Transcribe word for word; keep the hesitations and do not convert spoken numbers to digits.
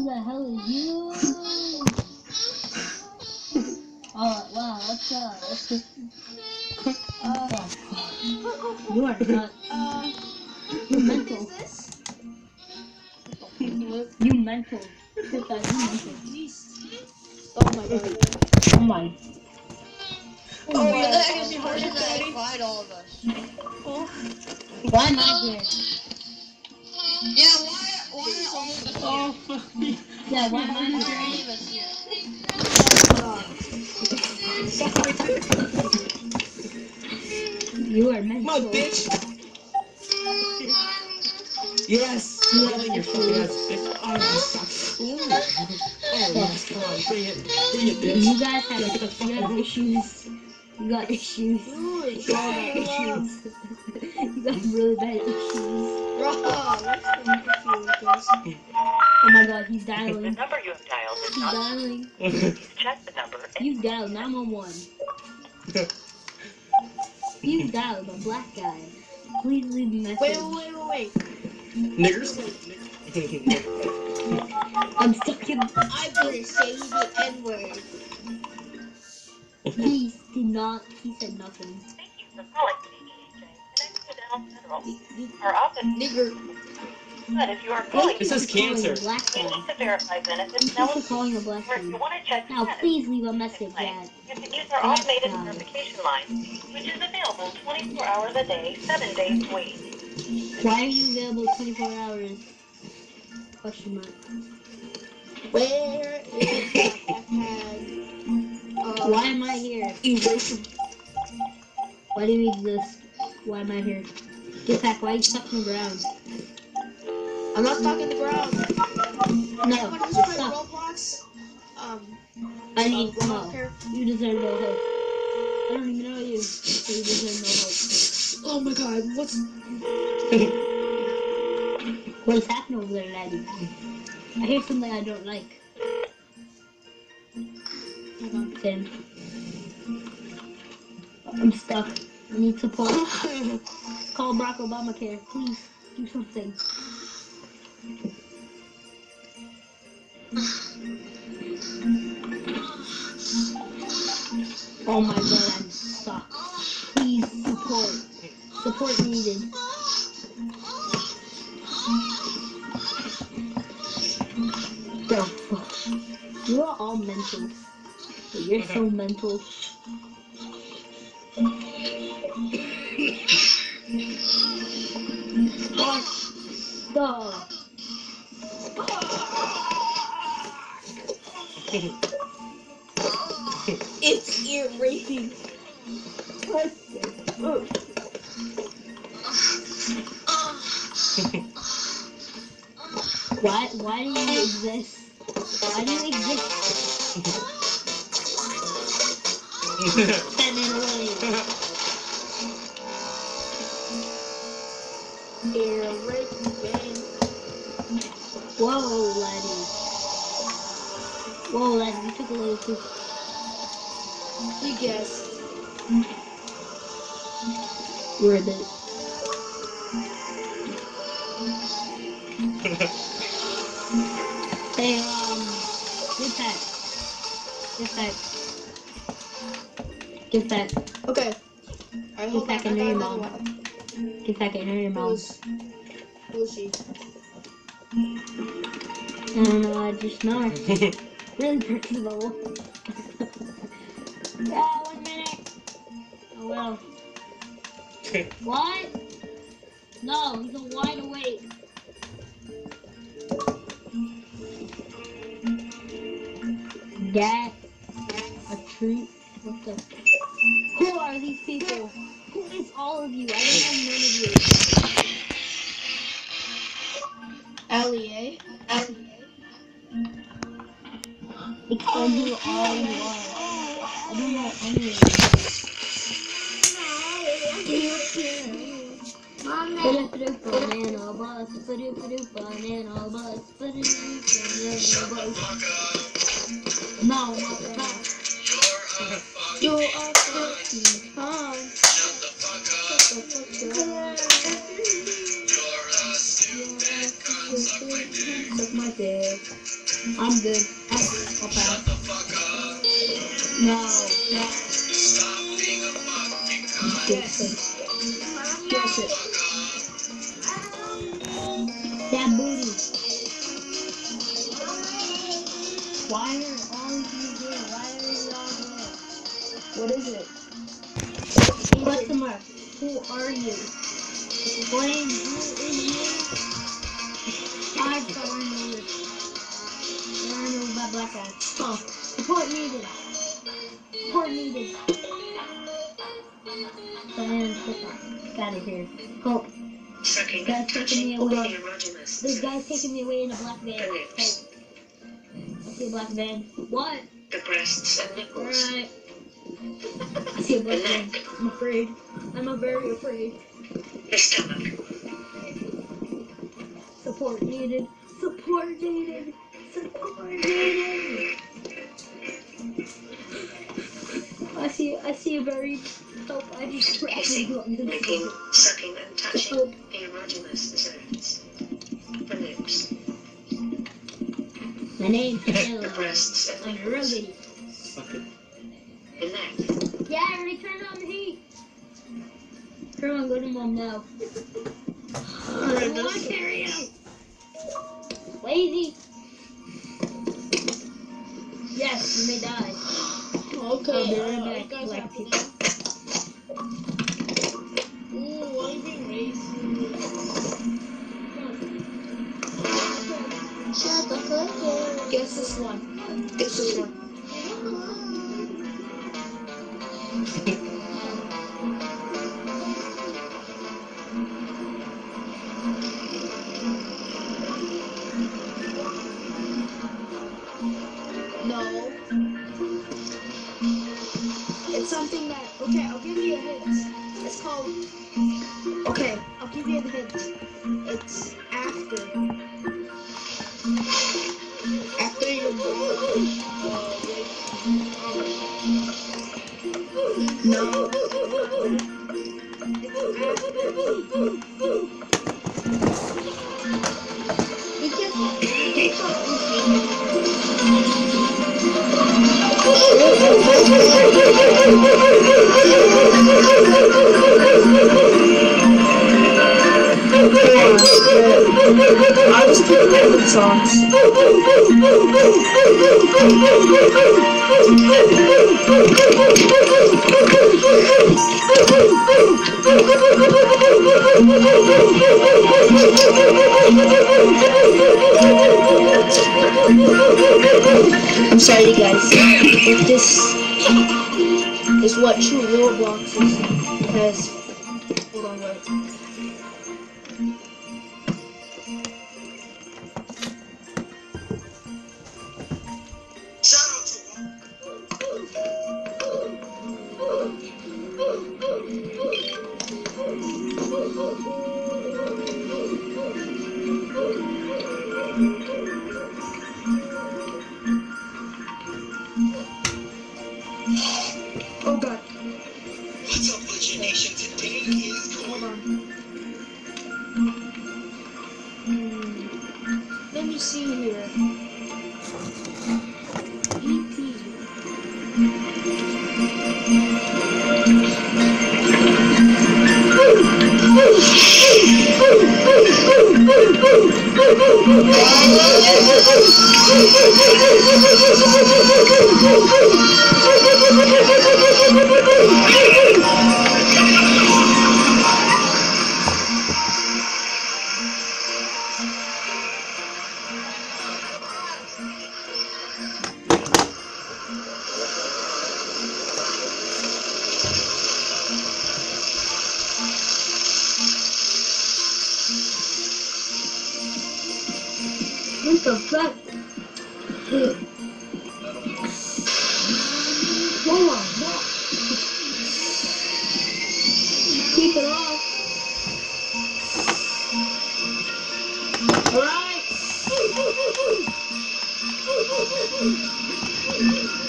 Who the hell is you? Oh, wow, what's up? uh, you are not. Uh, you mental. You mental. You mental. Oh my god. Come on. Oh, oh yeah, that's gonna be harder than I find all of us. Oh. Why am I here? Yeah, why, why are all of us oh. here? Yeah, why am I here? Why are any of us here? You are mental. Come on, bitch! Yes! You Get in your fucking ass, bitch. Oh, sucks. Ooh. Oh, yes, come on, bring it. Bring it, bitch. You guys have, Get the fuck you have issues. You got issues. Ooh, You all got issues. You got really bad issues. Bro, what's the issue with this? Oh my god, he's dialing. The number you have dialed is He's not. dialing. Please check the number. You dialed nine one one. You dialed a black guy. Please leave a message. Wait, wait, wait, wait. Niggers? I'm stuck in. I better say the N-word. He did not. He said nothing. Thank you for calling C E H A Federal. Our office. Nigger. But if you are calling, This is cancer. Black we guy. need to verify benefits. Thank you for calling a black Or if guy. you want to check Now status, please leave a message that. you can use our automated verification line, which is available twenty-four hours a day, seven days a week. Why are you available twenty-four hours? Question mark. Where is the backpack? Um, Why am I here? Why do you exist? Why am I here? Get back. Why are you stuck on the ground? I'm not stuck in the ground. No, Anyone who's you're playing stuck. Roblox, um, I need um, no. Roblox, You deserve no hope. I don't even know you, so you deserve no hope. oh my god, what's... What is happening over there, laddie? I hear something I don't like. Hold on, Tim. I'm stuck. I need support. Call Barack Obamacare. Please, do something. Oh my god, I'm stuck. Please, support. Support needed. The fuck? You are all mental. You're so mental. What the? It's ear raping. What the? Why, why do you exist? Why do you exist? Send it away. Ear raping. Whoa, laddie. Whoa, laddie, you took a little too... You guessed. Ribbit. Hey, um, get that. Get that. Get that. Okay. Alright, Get hold back on, in I your got another mouth. one. Get back in your mouth. We'll see. I don't know, I just know. Really personal. Yeah, one minute. Oh well. What? No, he's a wide awake. That a treat? What the? Who are these people? Who is all of you? I don't know none of you. Ellie, eh? Explain who all you are. I don't know any of you. Banana bus, banana bus, banana bus. No, not that. You are fucking home. Shut the fuck up. Suck my dick. I'm good. I'll pass. No. Guess. Guess it. That booty. Why are all of you here? Why are you all here? What is it? Question mark. Who are you? Explain who is you? I've got one over. There are no bad black guys. Oh. Support needed. Support needed. And get out of here. Hope. Sucking, Guy's taking me touching, away. erogenous. This guy's taking me away in a black van. The lips, Hope. I see a black van. What? the breasts and nipples, Alright. I see a the black van. neck, I'm afraid. I'm a very afraid. the stomach, Support needed. Support needed. Support needed. I see. I see a very. Help! I just trapped kissing, my lungs. licking, sucking and touching, Help! the erogenous zones, the lips, My name's the Taylor. breasts and I'm nipples, rugged. Suck it. the neck, Yeah, I already turned on the heat. Turn on. Go to mom now. I don't want to carry out. Lazy. Yes, you may die. Okay, I'll be uh, right are back, you guys black happy people. now? Ooh, why are you being racist? Shut the fuck up. Guess this one. Guess this one. No. It's something that, okay, I'll give you a hint. It's called, okay, I'll give you a hint. It's after. After you're born. No. I was picking random songs. I'm sorry, guys. If this is what true Roblox is, because hold on, wait. Oh god. What's up, Legend Nation? Today is Hold on. Hmm. Let me see here. E P. What the fuck? Hold on. Keep it off. Alright.